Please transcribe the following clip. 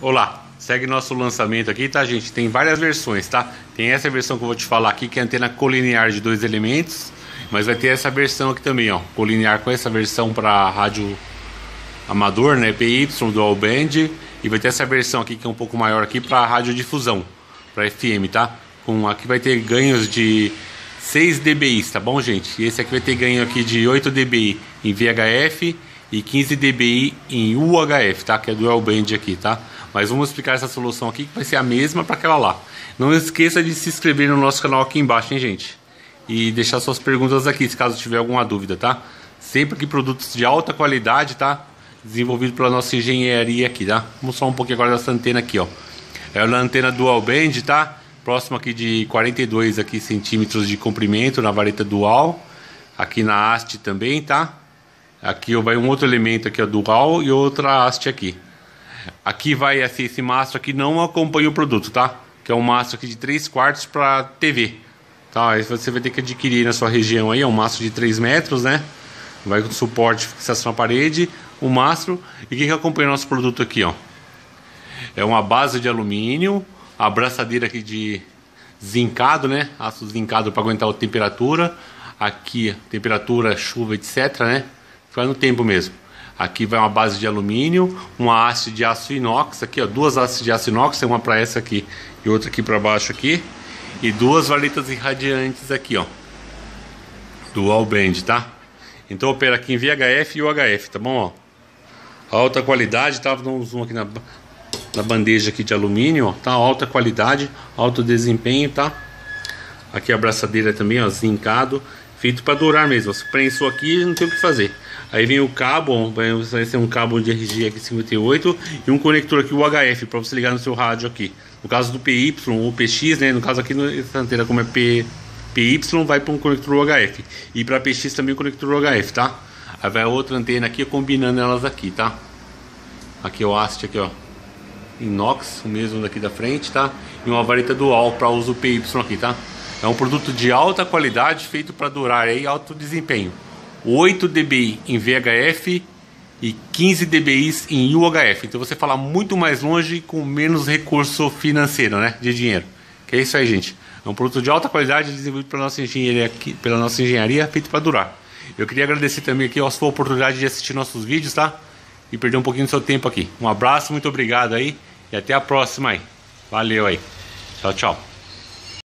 Olá, segue nosso lançamento aqui, tá, gente? Tem várias versões, tá? Tem essa versão que eu vou te falar aqui, que é a antena colinear de 2 elementos. Mas vai ter essa versão aqui também, ó, colinear, com essa versão para rádio amador, né, PY, dual band. E vai ter essa versão aqui que é um pouco maior aqui para radiodifusão, para FM, tá? Aqui vai ter ganhos de 6 dBi, tá bom, gente? E esse aqui vai ter ganho aqui de 8 dBi em VHF e 15 dBi em UHF, tá? Que é dual band aqui, tá? Mas vamos explicar essa solução aqui, que vai ser a mesma para aquela lá. Não esqueça de se inscrever no nosso canal aqui embaixo, hein, gente? E deixar suas perguntas aqui, se caso tiver alguma dúvida, tá? Sempre que produtos de alta qualidade, tá? Desenvolvido pela nossa engenharia aqui, tá? Vamos falar um pouquinho agora dessa antena aqui, ó. É uma antena dual band, tá? Próximo aqui de 42 aqui, centímetros de comprimento na vareta dual. Aqui na haste também, tá? Aqui vai um outro elemento aqui, ó, dual, e outra haste aqui. Aqui vai esse mastro aqui não acompanha o produto, tá? Que é um mastro aqui de 3/4 para TV. Tá, aí você vai ter que adquirir na sua região aí, é um mastro de 3 metros, né? Vai com suporte, fixação na parede, o mastro. E o que acompanha o nosso produto aqui, ó? É uma base de alumínio, a abraçadeira aqui de zincado, né? Aço zincado para aguentar a temperatura. Aqui, temperatura, chuva, etc, né? Vai no tempo mesmo. Aqui vai uma base de alumínio, uma haste de aço inox, aqui ó, duas hastes de aço inox, uma para essa aqui e outra aqui para baixo aqui. E duas varetas irradiantes aqui, ó, dual band, tá? Então opera aqui em VHF e UHF, tá bom, ó? Alta qualidade, tá? Dá um zoom aqui na bandeja aqui de alumínio, ó, tá? Alta qualidade, alto desempenho, tá? Aqui a abraçadeira também, ó, zincado, feito para durar mesmo. Se prensou aqui, não tem o que fazer. Aí vem o cabo, vai ser um cabo de RG aqui 58 e um conector aqui UHF para você ligar no seu rádio aqui. No caso do PY ou PX, né? No caso aqui essa antena como é PY, vai para um conector UHF. E para PX também o conector UHF, tá? Aí vai outra antena aqui combinando elas aqui, tá? Aqui é o haste aqui, ó, inox, o mesmo daqui da frente, tá? E uma vareta dual para uso PY aqui, tá? É um produto de alta qualidade, feito para durar aí, alto desempenho. 8 dBi em VHF e 15 dBi em UHF. Então você fala muito mais longe com menos recurso financeiro, né? De dinheiro. Que é isso aí, gente. É um produto de alta qualidade desenvolvido pela nossa engenharia, feito para durar. Eu queria agradecer também aqui a sua oportunidade de assistir nossos vídeos, tá? E perder um pouquinho do seu tempo aqui. Um abraço, muito obrigado aí e até a próxima aí. Valeu aí. Tchau, tchau.